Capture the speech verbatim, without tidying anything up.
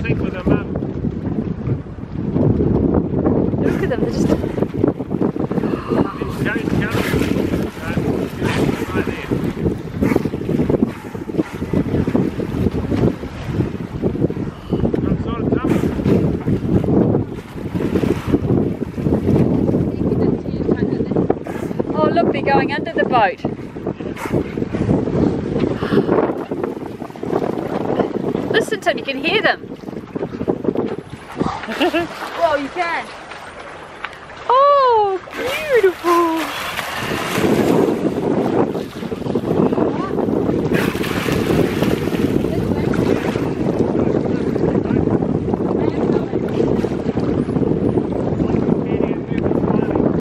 running with their mum. Look at them, they're just... He's going to go. Right there. I'm sort of jumping. Oh look, they're going under the boat. Listen, Tom, you can hear them. Well, you can. Oh, beautiful.